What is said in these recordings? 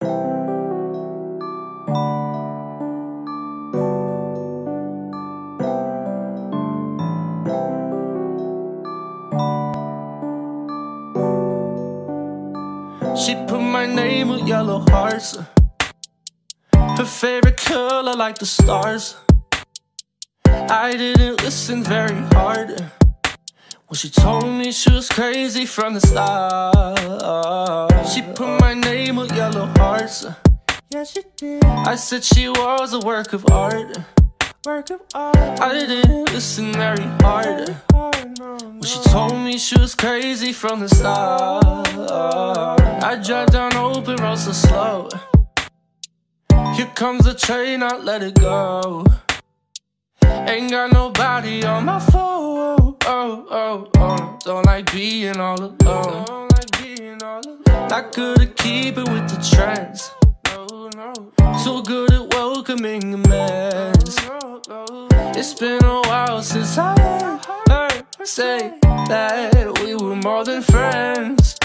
She put my name with yellow hearts. Her favorite color like the stars. I didn't listen very hard when she told me she was crazy from the start. She put my name with yellow hearts. Yeah, she did. I said she was a work of art. I didn't listen very hard when she told me she was crazy from the start. I drive down open road so slow. Here comes the train, I let it go. Ain't got nobody on my phone. Don't like being all alone. Not good at keeping with the trends. Too good at welcoming a mess. It's been a while since I heard her say that we were more than friends.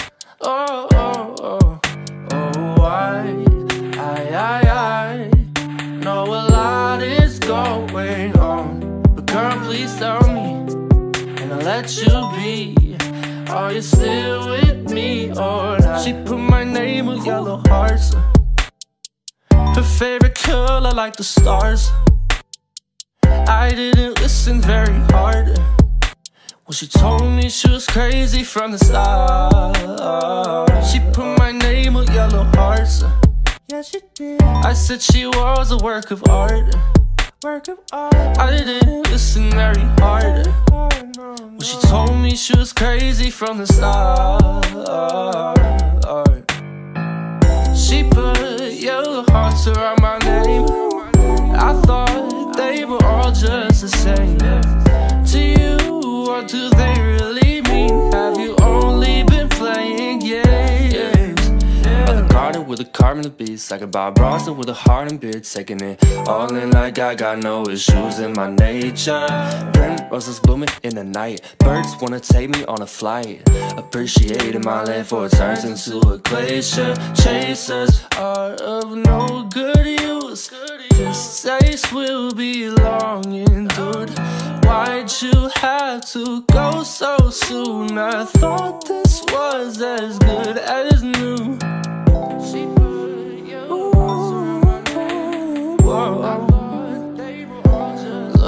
I know a lot is going on, but girl, please tell me, and I'll let you be. Are you still with me or not? She put my name with yellow hearts. Her favorite color like the stars. I didn't listen very hard when she told me she was crazy from the start. She put my name with yellow hearts. Yeah, she did. I said she was a work of art. I didn't listen very hard when she told me she was crazy from the start. She put yellow hearts around my name. I thought they were all just the same. To you, what do they really mean? Have you only been playing games? Mother Carter with a carbon of beats, like a Bob Bronson with a heart and beard, taking it all in like I got no issues in my nature. Pink roses blooming in the night, birds wanna take me on a flight. Appreciating my land for it turns into a glacier. Chasers are of no good use. This taste will be long endured. Why'd you have to go so soon? I thought this was as good as new. She put your arms around my neck. Whoa. I thought they were all just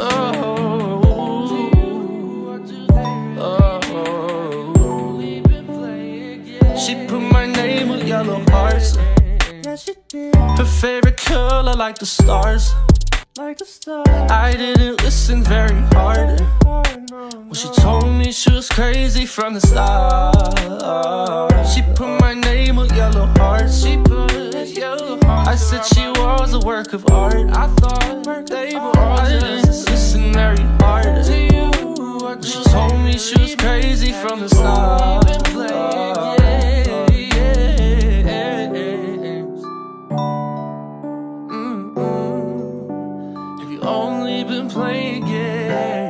She put my name with yellow hearts. Yeah, she did. Her favorite color like the stars. I didn't listen very hard when she told me she was crazy from the start. She put my name with yellow hearts. I said she was a work of art. I thought they were all I didn't listen very hard when she told me she was crazy from the start. Only been playing games.